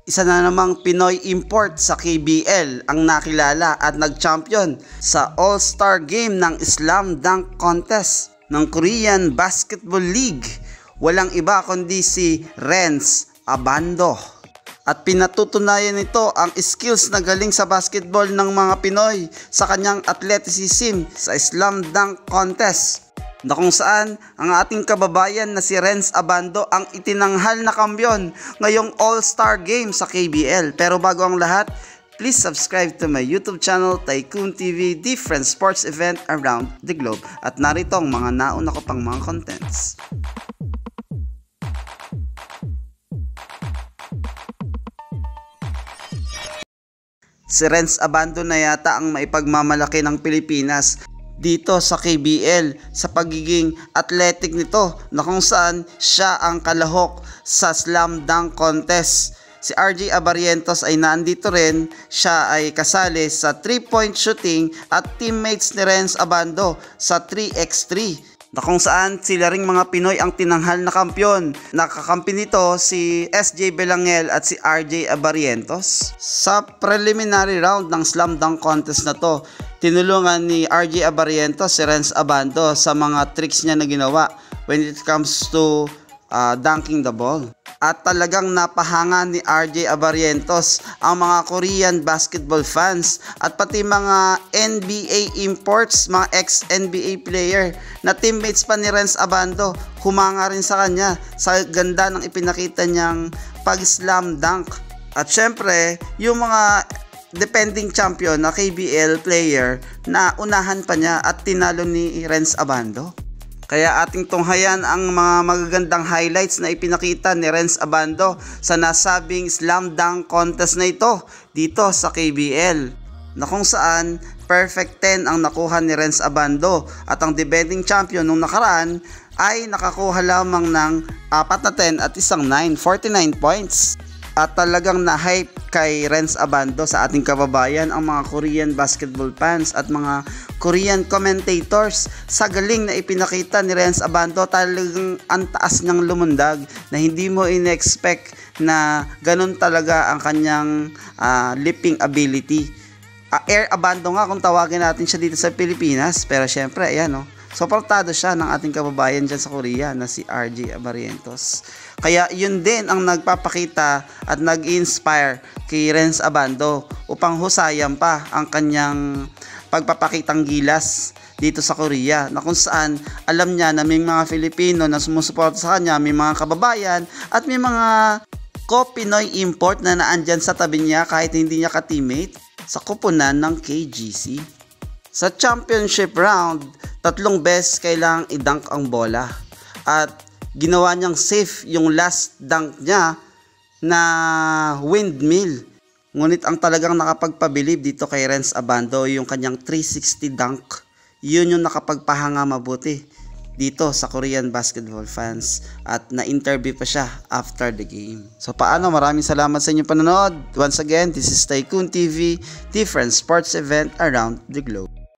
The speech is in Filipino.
Isa na namang Pinoy import sa KBL ang nakilala at nag-champion sa All-Star Game ng Slam Dunk Contest ng Korean Basketball League. Walang iba kundi si Renz Abando. At pinatutunayan nito ang skills na galing sa basketball ng mga Pinoy sa kanyang athleticism sa Slam Dunk Contest, na kung saan ang ating kababayan na si Renz Abando ang itinanghal na kampiyon ngayong All-Star Game sa KBL. Pero bago ang lahat, please subscribe to my YouTube channel, Tycoon TV, different sports event around the globe. At narito ang mga nauna ko pang mga contents. Si Renz Abando na yata ang maipagmamalaki ng Pilipinas dito sa KBL sa pagiging athletic nito, na kung saan siya ang kalahok sa Slam Dunk Contest. Si RJ Abarientos ay nandito rin, siya ay kasali sa 3-point shooting at teammates ni Renz Abando sa 3x3, na kung saan sila ring mga Pinoy ang tinanghal na kampiyon. Nakakampi nito si SJ Belangel at si RJ Abarientos. Sa preliminary round ng Slam Dunk Contest na to, tinulungan ni RJ Abarientos si Renz Abando sa mga tricks niya na ginawa when it comes to dunking the ball. At talagang napahanga ni RJ Abarientos ang mga Korean basketball fans at pati mga NBA imports, mga ex-NBA player na teammates pa ni Renz Abando, humanga rin sa kanya sa ganda ng ipinakita niyang pag-slam dunk. At syempre, yung mga defending champion na KBL player na unahan pa niya at tinalo ni Renz Abando. Kaya ating tunghayan ang mga magagandang highlights na ipinakita ni Renz Abando sa nasabing Slam Dunk Contest na ito dito sa KBL, na kung saan perfect 10 ang nakuha ni Renz Abando at ang defending champion nung nakaraan ay nakakuha lamang ng 4 na 10 at isang 9, 49 points. At talagang na-hype kay Renz Abando sa ating kababayan ang mga Korean basketball fans at mga Korean commentators sa galing na ipinakita ni Renz Abando. Talagang ang taas niyang lumundag na hindi mo in-expect na ganun talaga ang kanyang leaping ability. Air Abando nga kung tawagin natin siya dito sa Pilipinas, pero syempre ayan suportado siya ng ating kababayan dyan sa Korea na si RJ Abarientos. Kaya yun din ang nagpapakita at nag-inspire kay Renz Abando upang husayan pa ang kanyang pagpapakitang gilas dito sa Korea, na kung saan alam niya na may mga Filipino na sumusuporta sa kanya, may mga kababayan at may mga ko-Pinoy import na naandyan sa tabi niya kahit hindi niya ka-teammate sa kupunan ng KGC. Sa championship round, 3 beses kailangang i-dunk ang bola at ginawa niyang safe yung last dunk niya na windmill. Ngunit ang talagang nakapagpabilib dito kay Renz Abando yung kanyang 360 dunk. Yun yung nakapagpahanga mabuti dito sa Korean basketball fans at na-interview pa siya after the game. So paano, maraming salamat sa inyong panonood. Once again, this is Tycoon TV, different sports event around the globe.